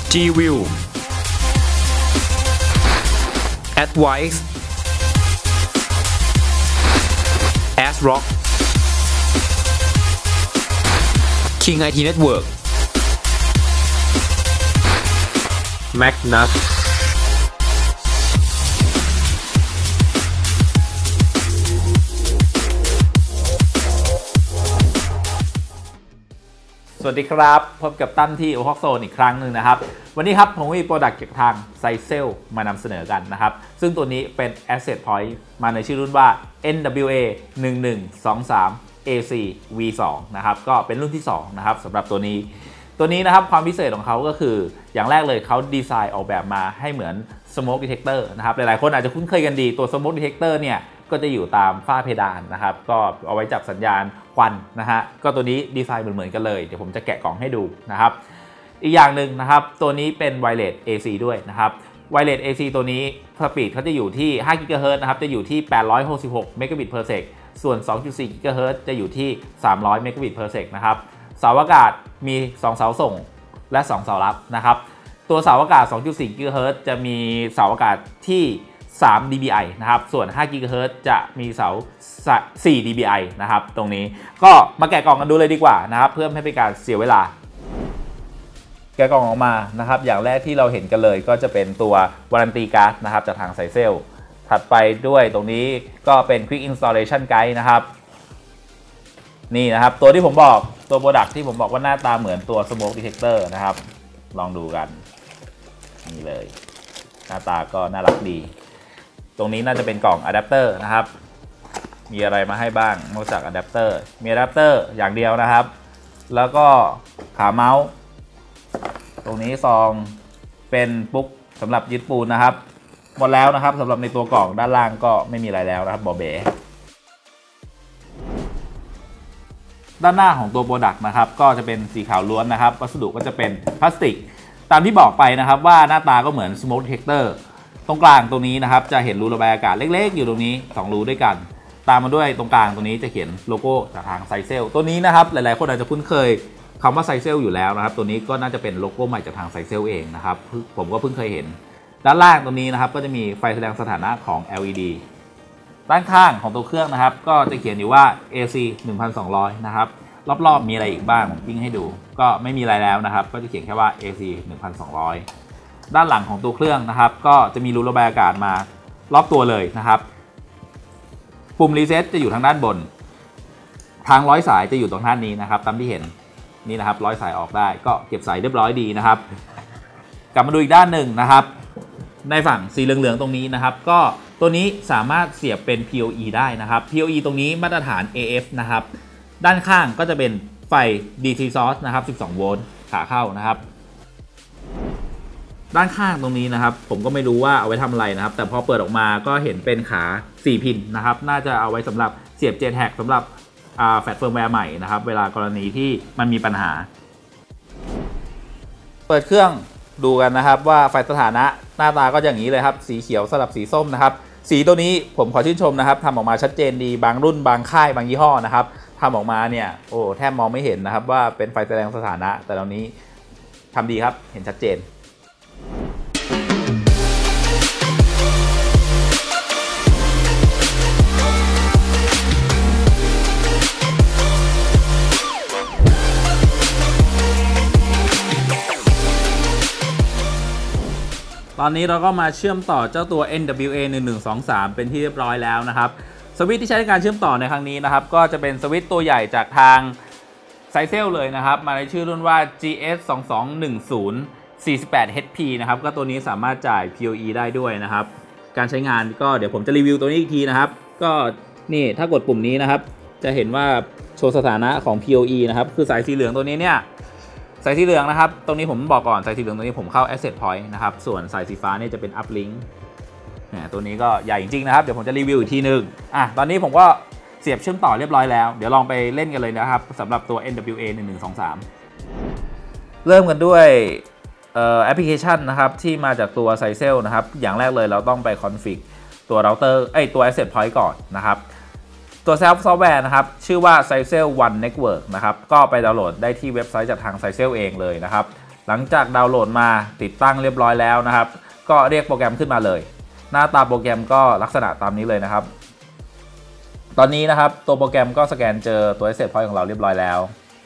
G-View Advice ASRock King IT Network Magnus สวัสดีครับพบกับตั้มที่ Ohock Zone อีกครั้งหนึ่งนะครับวันนี้ครับผมมีโปรดักต์จากทาง Cycel มานำเสนอกันนะครับซึ่งตัวนี้เป็น Asset Point มาในชื่อรุ่นว่า NWA 1123 AC V2 นะครับก็เป็นรุ่นที่2นะครับสำหรับตัวนี้นะครับความพิเศษของเขาก็คืออย่างแรกเลยเขาดีไซน์ออกแบบมาให้เหมือน Smoke Detector นะครับหลายๆคนอาจจะคุ้นเคยกันดีตัว Smoke Detector เนี่ยก็จะอยู่ตามฝ้าเพดานนะครับก็เอาไว้จับสัญญาณควันนะฮะก็ตัวนี้ดีไซน์เหมือนกันเลยเดี๋ยวผมจะแกะกล่องให้ดูนะครับอีกอย่างหนึ่งนะครับตัวนี้เป็น Wireless AC ด้วยนะครับ Wireless AC ตัวนี้สปีดเขาจะอยู่ที่5 GHz นะครับจะอยู่ที่866 Mbps ส่วน 2.4 GHz จะอยู่ที่300 Mbps นะครับเสาอากาศมี2เสาส่งและ2เสารับนะครับตัวเสาอากาศ 2.4 GHz จะมีเสาอากาศที่3 dBi นะครับส่วน5 GHz จะมีเสา4 dBi นะครับตรงนี้ก็มาแกะกล่องกันดูเลยดีกว่านะครับเพื่อไม่ให้เป็นการเสียเวลาแกะกล่องออกมานะครับอย่างแรกที่เราเห็นกันเลยก็จะเป็นตัววารันตีการ์ดนะครับจากทางไซเซลถัดไปด้วยตรงนี้ก็เป็น Quick Installation Guide นะครับนี่นะครับตัวที่ผมบอกตัว Product ที่ผมบอกว่าหน้าตาเหมือนตัว Smoke Detector นะครับลองดูกันนี่เลยหน้าตาก็น่ารักดีตรงนี้น่าจะเป็นกล่องอะแดปเตอร์นะครับมีอะไรมาให้บ้างนอกจากอะแดปเตอร์มีอะแดปเตอร์อย่างเดียวนะครับแล้วก็ขาเมาส์ตรงนี้ซองเป็นปุ๊กสำหรับยึดปูนนะครับหมดแล้วนะครับสำหรับในตัวกล่องด้านล่างก็ไม่มีอะไรแล้วนะครับบอเบ๋ด้านหน้าของตัวโปรดักต์นะครับก็จะเป็นสีขาวล้วนนะครับวัสดุก็จะเป็นพลาสติกตามที่บอกไปนะครับว่าหน้าตาก็เหมือน Smoke Detectorตรงกลางตรงนี้นะครับจะเห็นรูระบายอากาศเล็กๆอยู่ตรงนี้2รูด้วยกันตามมาด้วยตรงกลางตรงนี้จะเขียนโลโก้จากทางไซเซลตัวนี้นะครับหลายๆคนอาจจะคุ้นเคยคำว่าไซเซลอยู่แล้วนะครับตัวนี้ก็น่าจะเป็นโลโก้ใหม่จากทางไซเซลเองนะครับผมก็เพิ่งเคยเห็นด้านล่างตรงนี้นะครับก็จะมีไฟแสดงสถานะของ LED ด้านข้างของตัวเครื่องนะครับก็จะเขียนอยู่ว่า AC 1200นะครับรอบๆมีอะไรอีกบ้างผมปิ้งให้ดูก็ไม่มีอะไรแล้วนะครับก็จะเขียนแค่ว่า AC 1200ด้านหลังของตัวเครื่องนะครับก็จะมีรูระบายอากาศมารอบตัวเลยนะครับปุ่มรีเซ็ตจะอยู่ทางด้านบนทางร้อยสายจะอยู่ตรงด้านนี้นะครับตามที่เห็นนี่นะครับร้อยสายออกได้ก็เก็บสายเรียบร้อยดีนะครับกลับมาดูอีกด้านหนึ่งนะครับในฝั่งสีเหลืองๆตรงนี้นะครับก็ตัวนี้สามารถเสียบเป็น PoE ได้นะครับ PoE ตรงนี้มาตรฐาน AF นะครับด้านข้างก็จะเป็นไฟ DC source นะครับ12โวลต์ขาเข้านะครับด้านข้างตรงนี้นะครับผมก็ไม่รู้ว่าเอาไว้ทำอะไรนะครับแต่พอเปิดออกมาก็เห็นเป็นขา4พินนะครับน่าจะเอาไว้สำหรับเสียบ JTAG สำหรับแฟลชเฟิร์มแวร์ใหม่นะครับเวลากรณีที่มันมีปัญหาเปิดเครื่องดูกันนะครับว่าไฟสถานะหน้าตาก็อย่างนี้เลยครับสีเขียวสลับสีส้มนะครับสีตัวนี้ผมขอชื่นชมนะครับทำออกมาชัดเจนดีบางรุ่นบางค่ายบางยี่ห้อนะครับทำออกมาเนี่ยโอ้แทบมองไม่เห็นนะครับว่าเป็นไฟแสดงสถานะแต่ตอนนี้ทำดีครับเห็นชัดเจนตอนนี้เราก็มาเชื่อมต่อเจ้าตัว NWA 1123เป็นที่เรียบร้อยแล้วนะครับสวิตช์ที่ใช้ในการเชื่อมต่อในครั้งนี้นะครับก็จะเป็นสวิตช์ตัวใหญ่จากทางไซเซลเลยนะครับมาในชื่อรุ่นว่า GS 2210 48HP นะครับก็ตัวนี้สามารถจ่าย PoE ได้ด้วยนะครับการใช้งานก็เดี๋ยวผมจะรีวิวตัวนี้อีกทีนะครับก็นี่ถ้ากดปุ่มนี้นะครับจะเห็นว่าโชว์สถานะของ PoE นะครับคือสายสีเหลืองตัวนี้เนี่ยสายสีเหลืองนะครับตรงนี้ผมบอกก่อนสายสีเหลืองตรงนี้ผมเข้า Asset Point นะครับส่วนสายสีฟ้านี่จะเป็น Uplink ตัวนี้ก็ใหญ่จริงๆนะครับเดี๋ยวผมจะรีวิวอีกทีนึงตอนนี้ผมก็เสียบเชื่อมต่อเรียบร้อยแล้วเดี๋ยวลองไปเล่นกันเลยนะครับสำหรับตัว NWA 1123เริ่มกันด้วยแอปพลิเคชันนะครับที่มาจากตัวไซเซลนะครับอย่างแรกเลยเราต้องไปคอนฟิกตัวเราเตอร์ตัว Asset Point ก่อนนะครับตัวซอฟต์แวร์นะครับชื่อว่า Cycel One Network นะครับก็ไปดาวน์โหลดได้ที่เว็บไซต์จากทาง Cycel เองเลยนะครับหลังจากดาวน์โหลดมาติดตั้งเรียบร้อยแล้วนะครับก็เรียกโปรแกรมขึ้นมาเลยหน้าตาโปรแกรมก็ลักษณะตามนี้เลยนะครับตอนนี้นะครับตัวโปรแกรมก็สแกนเจอตัว Asset Point ของเราเรียบร้อยแล้ว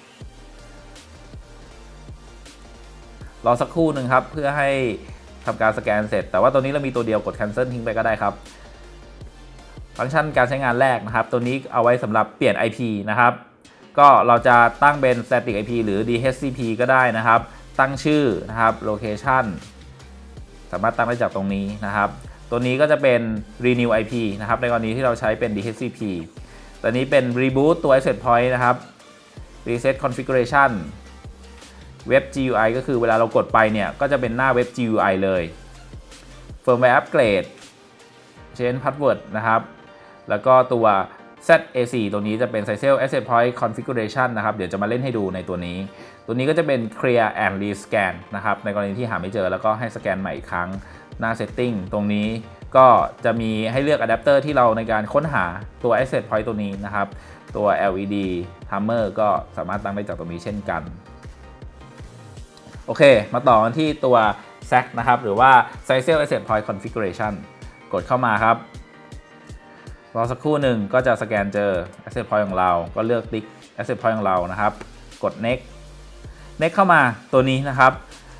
รอสักครู่หนึ่งครับเพื่อให้ทำการสแกนเสร็จแต่ว่าตัวนี้เรามีตัวเดียวกด cancel ทิ้งไปก็ได้ครับฟังก์ชันการใช้งานแรกนะครับตัวนี้เอาไว้สำหรับเปลี่ยน IP นะครับก็เราจะตั้งเป็น static IP หรือ DHCP ก็ได้นะครับตั้งชื่อนะครับ location สามารถตั้งได้จากตรงนี้นะครับตัวนี้ก็จะเป็น renew IP นะครับในกรณีที่เราใช้เป็น DHCP ตัวนี้เป็น reboot ตัว asset point นะครับ reset configuration Web GUI ก็คือเวลาเรากดไปเนี่ยก็จะเป็นหน้า Web GUI เลย firmware upgrade change password นะครับแล้วก็ตัว ZAC ตัวนี้จะเป็น Sizel Asset Point Configuration นะครับเดี๋ยวจะมาเล่นให้ดูในตัวนี้ก็จะเป็น Clear and Rescan นะครับในกรณีที่หาไม่เจอแล้วก็ให้สแกนใหม่อีกครั้งหน้า Setting ตรงนี้ก็จะมีให้เลือกอะแดปเตอร์ที่เราในการค้นหาตัว Asset Point ตัวนี้นะครับตัว LED Timer ก็สามารถตั้งได้จากตรงนี้เช่นกันโอเคมาต่อกันที่ตัว SAC นะครับหรือว่า Sizel Asset Point Configuration กดเข้ามาครับรอสักครู่หนึ่งก็จะสแกนเจอ Asset Point ของเราก็เลือกติ๊ก Asset Point ของเรานะครับกด Next เข้ามาตัวนี้นะครับ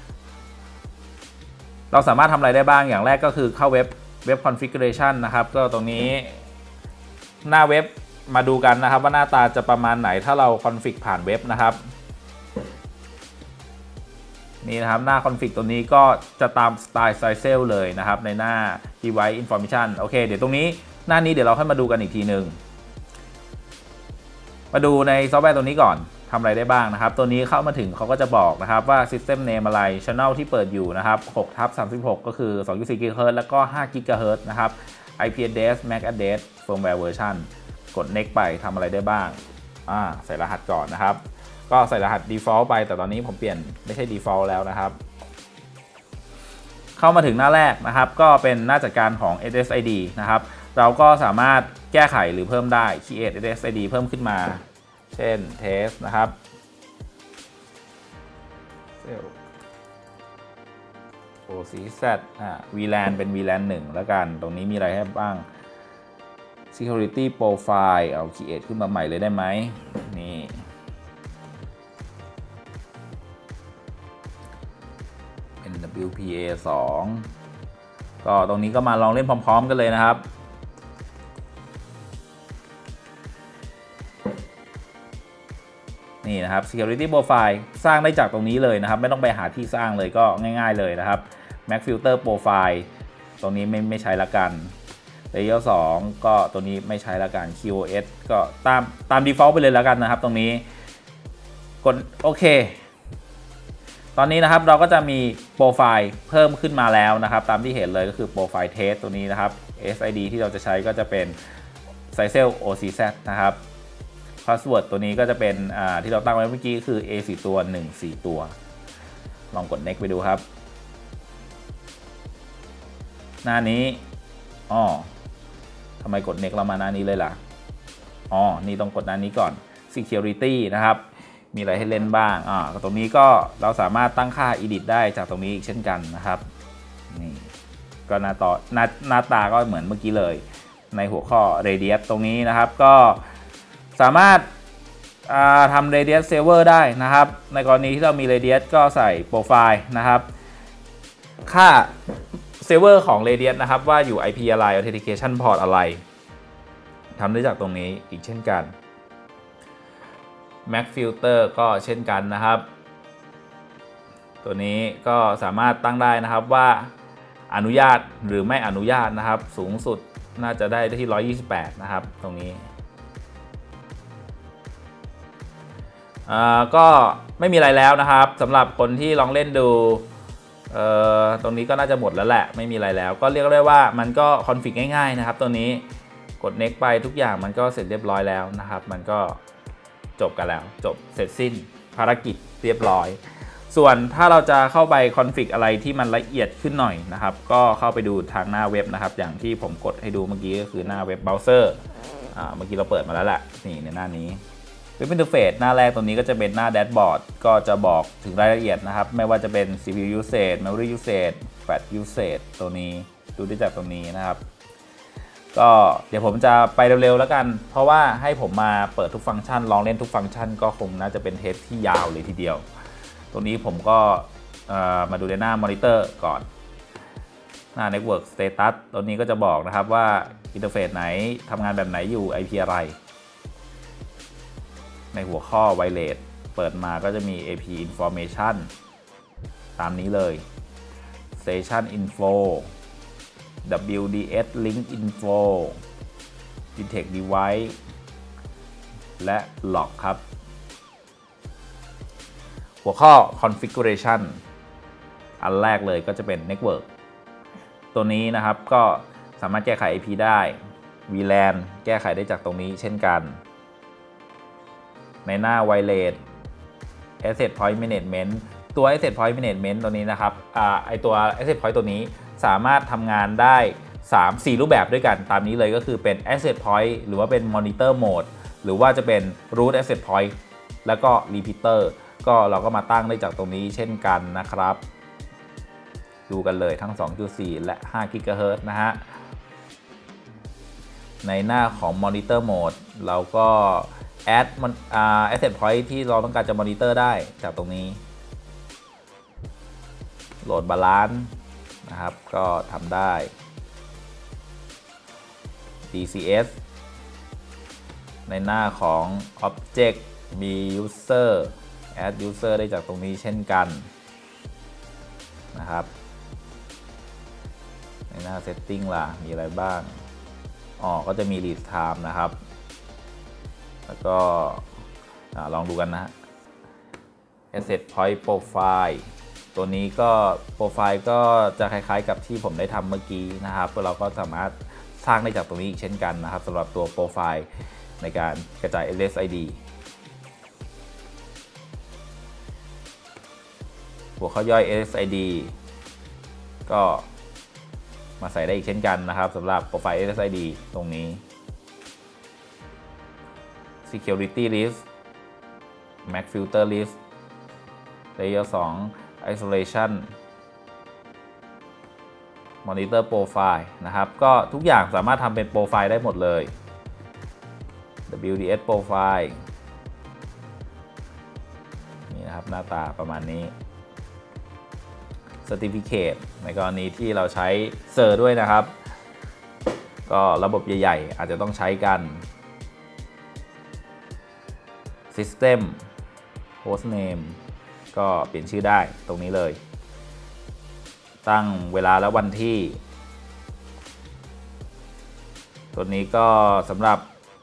เราสามารถทำอะไรได้บ้างอย่างแรกก็คือเข้าเว็บ Configuration นะครับก็ตรงนี้หน้าเว็บมาดูกันนะครับว่าหน้าตาจะประมาณไหนถ้าเราคอนฟิกผ่านเว็บนะครับนี่นะครับหน้าคอนฟิกตัวนี้ก็จะตามสไตล์ Sizel เลยนะครับในหน้า Device Information โอเคเดี๋ยวตรงนี้หน้านี้เดี๋ยวเราค่อยมาดูกันอีกทีหนึ่งมาดูในซอฟต์แวร์ตัวนี้ก่อนทำอะไรได้บ้างนะครับตัวนี้เข้ามาถึงเขาก็จะบอกนะครับว่า System Name อะไร Channel ที่เปิดอยู่นะครับ6/36ก็คือ 2.4 GHz แล้วก็5 GHz นะครับ IP address MAC address firmware version กด Next ไปทำอะไรได้บ้างใส่รหัสก่อนนะครับก็ใส่รหัส default ไปแต่ตอนนี้ผมเปลี่ยนไม่ใช่ default แล้วนะครับเข้ามาถึงหน้าแรกนะครับก็เป็นหน้าจัดการของ SSID นะครับเราก็สามารถแก้ไขหรือเพิ่มได้ create SSID เพิ่มขึ้นมาเช่น test นะครับ OCZ VLAN เป็น VLAN 1แล้วกันตรงนี้มีอะไรให้บ้าง security profile เอา create ขึ้นมาใหม่เลยได้ไหมนี่WPA 2ก็ตรงนี้ก็มาลองเล่นพร้อมๆกันเลยนะครับนี่นะครับ Security Profile สร้างได้จากตรงนี้เลยนะครับไม่ต้องไปหาที่สร้างเลยก็ง่ายๆเลยนะครับ Mac Filter Profile ตรงนี้ไม่ใช้ละกัน Layer 2ก็ตัวนี้ไม่ใช้ละกัน QoS ก็ตาม Default ไปเลยละกันนะครับตรงนี้กดโอเคตอนนี้นะครับเราก็จะมีโปรไฟล์เพิ่มขึ้นมาแล้วนะครับตามที่เห็นเลยก็คือโปรไฟล์เทสตัวนี้นะครับ SID ที่เราจะใช้ก็จะเป็น Sizel OCZ นะครับพาสเวิร์ดตัวนี้ก็จะเป็นที่เราตั้งไว้เมื่อกี้คือ A 4ตัว1 4ตัวลองกด Next ไปดูครับหน้านี้ทำไมกด Next เรามาหน้านี้เลยล่ะนี่ต้องกดหน้านี้ก่อน Security นะครับมีอะไรให้เล่นบ้างตรงนี้ก็เราสามารถตั้งค่า edit ได้จากตรงนี้อีกเช่นกันนะครับนี่ก็หน้าตาก็เหมือนเมื่อกี้เลยในหัวข้อ radius ตรงนี้นะครับก็สามารถทำ radius saver ได้นะครับในกรณีที่เรามี radius ก็ใส่โปรไฟล์นะครับค่า saver ของ radius นะครับว่าอยู่ IP อะไร authentication port อะไรทำได้จากตรงนี้อีกเช่นกัน Mac Filter ก็เช่นกันนะครับตัวนี้ก็สามารถตั้งได้นะครับว่าอนุญาตหรือไม่อนุญาตนะครับสูงสุดน่าจะได้ที่128นะครับตรงนี้ก็ไม่มีอะไรแล้วนะครับสำหรับคนที่ลองเล่นดูตรงนี้ก็น่าจะหมดแล้วแหละไม่มีอะไรแล้วก็เรียกได้ว่ามันก็คอนฟิกง่ายๆนะครับตัวนี้กด Next ไปทุกอย่างมันก็เสร็จเรียบร้อยแล้วนะครับมันก็จบกันแล้วจบเสร็จสิ้นภารกิจเรียบร้อยส่วนถ้าเราจะเข้าไปคอนฟิกอะไรที่มันละเอียดขึ้นหน่อยนะครับก็เข้าไปดูทางหน้าเว็บนะครับอย่างที่ผมกดให้ดูเมื่อกี้ก็คือหน้าเว็บเบราว์เซอร์เมื่อกี้เราเปิดมาแล้วแหละนี่ในหน้านี้ Web Interface หน้าแรกตรงนี้ก็จะเป็นหน้าแดชบอร์ดก็จะบอกถึงรายละเอียดนะครับไม่ว่าจะเป็น CPU usage memory usage flash usage ตัวนี้ดูได้จากตรงนี้นะครับก็เดี๋ยวผมจะไปเร็วๆแล้วกันเพราะว่าให้ผมมาเปิดทุกฟังก์ชันลองเล่นทุกฟังก์ชันก็คงน่าจะเป็นเทสที่ยาวเลยทีเดียวตรงนี้ผมก็มาดูในหน้ามอนิเตอร์ก่อนหน้า Network Status ตัวนี้ก็จะบอกนะครับว่าอินเทอร์เฟซไหนทำงานแบบไหนอยู่ IP อะไรในหัวข้อ Wireless เปิดมาก็จะมี AP Information ตามนี้เลย Station Info WDS Link Info Detect Device และ Log ครับหัวข้อ Configuration อันแรกเลยก็จะเป็น Network ตัวนี้นะครับก็สามารถแก้ไข IP ได้ VLAN แก้ไขได้จากตรงนี้เช่นกันในหน้า Wireless Asset Point Management ตัว Asset Point Management ตัวนี้นะครับไอตัว Asset Point ตัวนี้สามารถทำงานได้ 3-4 รูปแบบด้วยกันตามนี้เลยก็คือเป็น Asset Point หรือว่าเป็น Monitor Mode หรือว่าจะเป็น Root Asset Point แล้วก็ Repeater ก็เราก็มาตั้งได้จากตรงนี้เช่นกันนะครับดูกันเลยทั้ง 2.4 และ5 GHz นะฮะในหน้าของ Monitor Mode เราก็ add asset point ที่เราต้องการจะ monitor ได้จากตรงนี้โหลดบาลานซ์นะครับก็ทำได้ DCS ในหน้าของ Object มี User add User ได้จากตรงนี้เช่นกันนะครับในหน้า Setting ล่ะมีอะไรบ้างก็จะมี Lead Time นะครับแล้วก็ลองดูกันนะฮะ Asset Point Profile ตัวนี้ก็โปรไฟล์ก็จะคล้ายๆกับที่ผมได้ทำเมื่อกี้นะครับเราก็สามารถสร้างได้จากตรงนี้อีกเช่นกันนะครับสำหรับตัวโปรไฟล์ในการกระจาย SSID หัวข้อย่อย SSID ก็มาใส่ได้อีกเช่นกันนะครับสำหรับโปรไฟล์ SSID ตรงนี้ Security List Mac Filter List Layer 2 Isolation Monitor Profile นะครับก็ทุกอย่างสามารถทำเป็นโปรไฟล์ได้หมดเลย WDS Profile นี่นะครับหน้าตาประมาณนี้ Certificate ในกรณีที่เราใช้เซอร์ด้วยนะครับก็ระบบใหญ่ๆอาจจะต้องใช้กัน System Hostname ก็เปลี่ยนชื่อได้ตรงนี้เลยตั้งเวลาและวันที่ตัวนี้ก็สำหรับ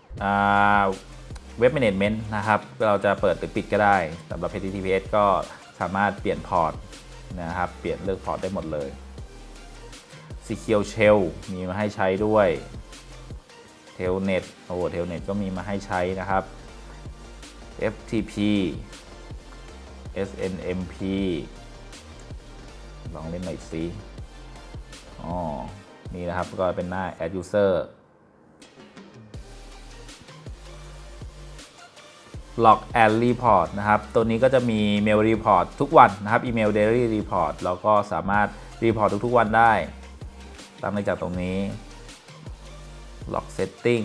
เว็บ Management นะครับเราจะเปิดหรือปิดก็ได้สำหรับ HTTPS ก็สามารถเปลี่ยนพอร์ตนะครับเปลี่ยนเลือกพอร์ตได้หมดเลย Secure Shell มีมาให้ใช้ด้วย Telnet Telnet ก็มีมาให้ใช้นะครับ FTP SNMP ลองเล่นหน่อยสินี่นะครับก็เป็นหน้า Add User Log and Report นะครับตัวนี้ก็จะมี Mail Report ทุกวันนะครับ Email Daily Report เราก็สามารถ Report ทุกวันได้ตั้งได้จากตรงนี้ Log Setting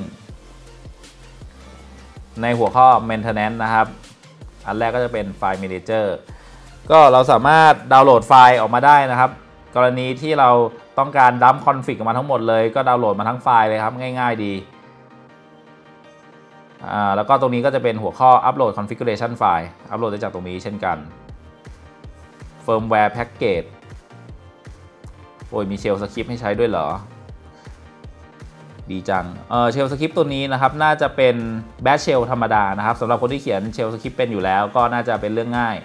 ในหัวข้อ Maintenance นะครับอันแรกก็จะเป็นไฟล์ Manager ก็เราสามารถดาวน์โหลดไฟล์ออกมาได้นะครับกรณีที่เราต้องการดัมป์คอนฟิกออกมาทั้งหมดเลยก็ดาวน์โหลดมาทั้งไฟล์เลยครับง่ายๆดีแล้วก็ตรงนี้ก็จะเป็นหัวข้อ Upload Configuration File อัปโหลดได้จากตรงนี้เช่นกัน Firmware Package มี Shell Script ให้ใช้ด้วยเหรอดีจังShell Script ตัวนี้นะครับน่าจะเป็น Bash Shell ธรรมดานะครับสำหรับคนที่เขียน Shell Script เป็นอยู่แล้วก็น่าจะเป็นเรื่องง่าย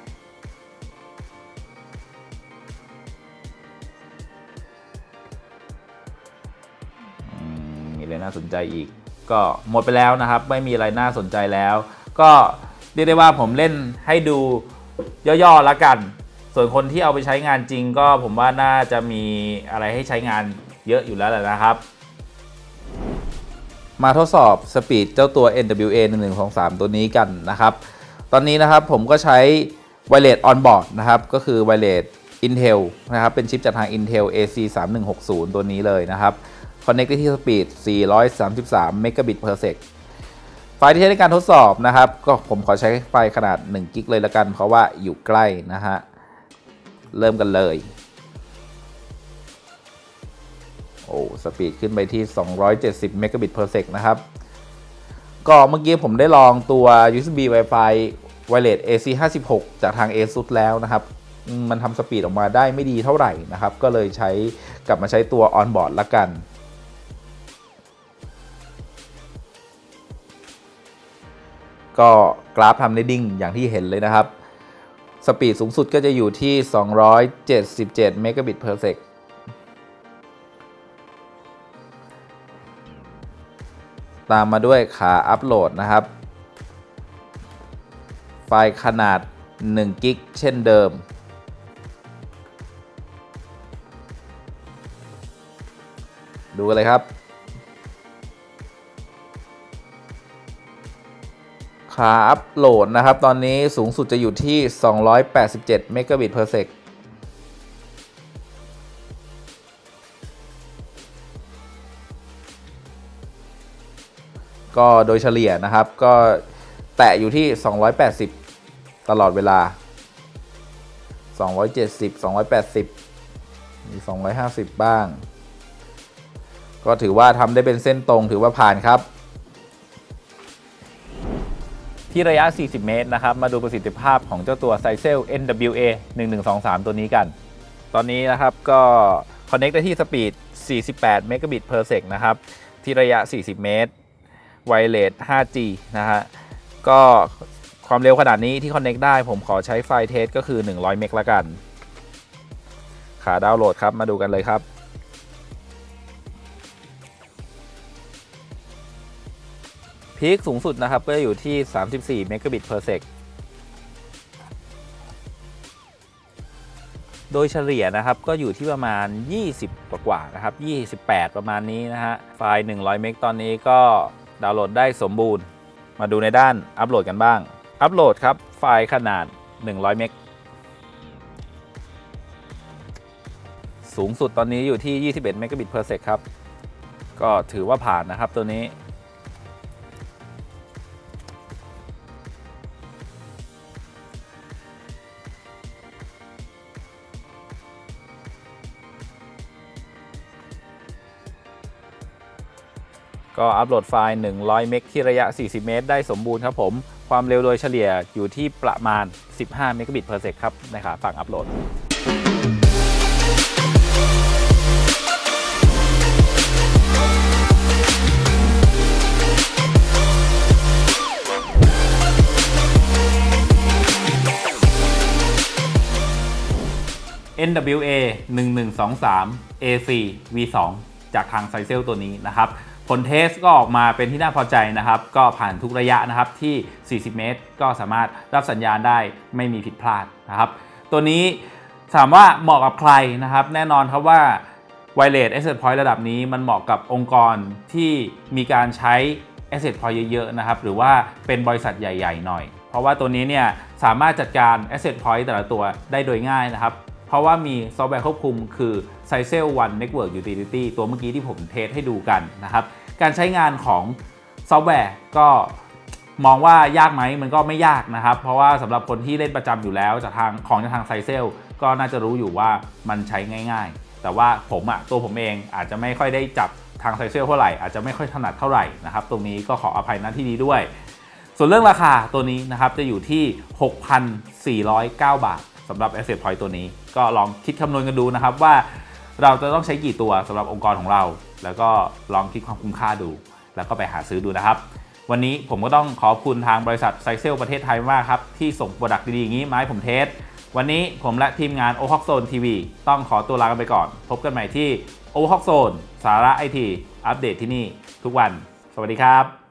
มีอะไรน่าสนใจอีกก็หมดไปแล้วนะครับไม่มีอะไรน่าสนใจแล้วก็เรียกได้ว่าผมเล่นให้ดูย่อๆแล้วกันส่วนคนที่เอาไปใช้งานจริงก็ผมว่าน่าจะมีอะไรให้ใช้งานเยอะอยู่แล้วแหละนะครับมาทดสอบสปีดเจ้าตัว NWA 1123ตัวนี้กันนะครับตอนนี้นะครับผมก็ใช้ไวเลสออนบอร์ดนะครับก็คือไวเลส Intel นะครับเป็นชิปจากทาง Intel AC3160 ตัวนี้เลยนะครับ Connect ได้ที่สปีด433 Mbps ไฟล์ที่ใช้ในการทดสอบนะครับก็ผมขอใช้ไฟล์ขนาด1 กิกเลยละกันเพราะว่าอยู่ใกล้นะฮะเริ่มกันเลยโอ้สปีดขึ้นไปที่270 Mbps นะครับก็เมื่อกี้ผมได้ลองตัว USB Wi-Fi Wireless AC56 จากทาง ASUS แล้วนะครับมันทำสปีดออกมาได้ไม่ดีเท่าไหร่นะครับก็เลยกลับมาใช้ตัว On-board ละกันก็กราฟทำได้ดิ้งอย่างที่เห็นเลยนะครับสปีดสูงสุดก็จะอยู่ที่277 Mbps ตามมาด้วยขาอัปโหลดนะครับไฟล์ขนาด1 กิกเช่นเดิมดูกันเลยครับขาอัปโหลดนะครับตอนนี้สูงสุดจะอยู่ที่287 Mbps ก็โดยเฉลี่ยนะครับก็แตะอยู่ที่280ตลอดเวลา270 280มี250บ้างก็ถือว่าทำได้เป็นเส้นตรงถือว่าผ่านครับที่ระยะ40 เมตรนะครับมาดูประสิทธิภาพของเจ้าตัว Cycel NWA 1123ตัวนี้กันตอนนี้นะครับก็ Connect ได้ที่สปีด48 Mbps นะครับที่ระยะ40 เมตรWireless 5G นะฮะก็ความเร็วขนาดนี้ที่ Connect ได้ผมขอใช้ไฟล์เทสก็คือ100 เมกละกันขาดาวน์โหลดครับมาดูกันเลยครับพีคสูงสุดนะครับก็อยู่ที่34 Mbps โดยเฉลี่ยนะครับก็อยู่ที่ประมาณ20กว่านะครับ28ประมาณนี้นะฮะไฟล์100 เมกตอนนี้ก็ดาวน์โหลดได้สมบูรณ์มาดูในด้านอัปโหลดกันบ้างอัปโหลดครับไฟล์ขนาด100 เมกสูงสุดตอนนี้อยู่ที่21 Mbps ครับก็ถือว่าผ่านนะครับตัวนี้ก็อัปโหลดไฟล์100 เมกที่ระยะ40 เมตรได้สมบูรณ์ครับผมความเร็วโดยเฉลี่ยอยู่ที่ประมาณ15 Mbps ครับในขาฝั่งอัปโหลดNWA 1123 AC V2 จากทาง Cycel ตัวนี้นะครับผลเทสก็ออกมาเป็นที่น่าพอใจนะครับก็ผ่านทุกระยะนะครับที่40 เมตรก็สามารถรับสัญญาณได้ไม่มีผิดพลาดนะครับตัวนี้ถามว่าเหมาะกับใครนะครับแน่นอนครับว่า Wireless Access Point ระดับนี้มันเหมาะกับองค์กรที่มีการใช้ Access Point เยอะๆนะครับหรือว่าเป็นบริษัทใหญ่ๆหน่อยเพราะว่าตัวนี้เนี่ยสามารถจัดการ Access Point แต่ละตัวได้โดยง่ายนะครับเพราะว่ามีซอฟต์แวร์ควบคุมคือ Cycel One Network Utility ตัวเมื่อกี้ที่ผมเทสให้ดูกันนะครับการใช้งานของซอฟต์แวร์ก็มองว่ายากไหมมันก็ไม่ยากนะครับเพราะว่าสำหรับคนที่เล่นประจำอยู่แล้วจากทางCycelก็น่าจะรู้อยู่ว่ามันใช้ง่ายๆแต่ว่าตัวผมเองอาจจะไม่ค่อยได้จับทาง Cycel เท่าไหร่อาจจะไม่ค่อยถนัดเท่าไหร่นะครับตรงนี้ก็ขออภัยณที่นี้ด้วยส่วนเรื่องราคาตัวนี้นะครับจะอยู่ที่ 6,409 บาทสำหรับ Access Point ตัวนี้ก็ลองคิดคำนวณกันดูนะครับว่าเราจะต้องใช้กี่ตัวสำหรับองค์กรของเราแล้วก็ลองคิดความคุ้มค่าดูแล้วก็ไปหาซื้อดูนะครับวันนี้ผมก็ต้องขอบคุณทางบริษัท Cycel ประเทศไทยมากครับที่ส่งโปรดักต์ดีๆอย่างนี้มาให้ผมเทสวันนี้ผมและทีมงาน Overclock Zone TV ต้องขอตัวลากันไปก่อนพบกันใหม่ที่ Overclock Zone สาระ IT อัปเดตที่นี่ทุกวันสวัสดีครับ